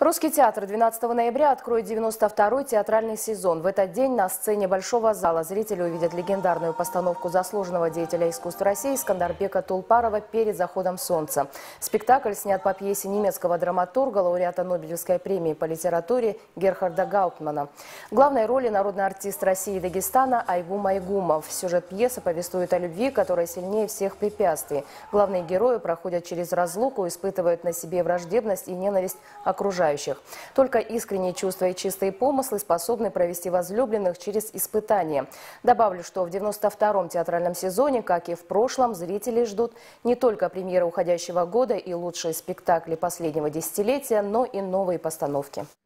Русский театр 12 ноября откроет 92-й театральный сезон. В этот день на сцене Большого зала зрители увидят легендарную постановку заслуженного деятеля искусства России Скандарбека Тулпарова «Перед заходом солнца». Спектакль снят по пьесе немецкого драматурга, лауреата Нобелевской премии по литературе Герхарда Гауптмана. В главной роли народный артист России и Дагестана Айгум Айгумов. Сюжет пьесы повествует о любви, которая сильнее всех препятствий. Главные герои проходят через разлуку, испытывают на себе враждебность и ненависть окружающих. Только искренние чувства и чистые помыслы способны провести возлюбленных через испытания. Добавлю, что в 92-м театральном сезоне, как и в прошлом, зрители ждут не только премьеры уходящего года и лучшие спектакли последнего десятилетия, но и новые постановки.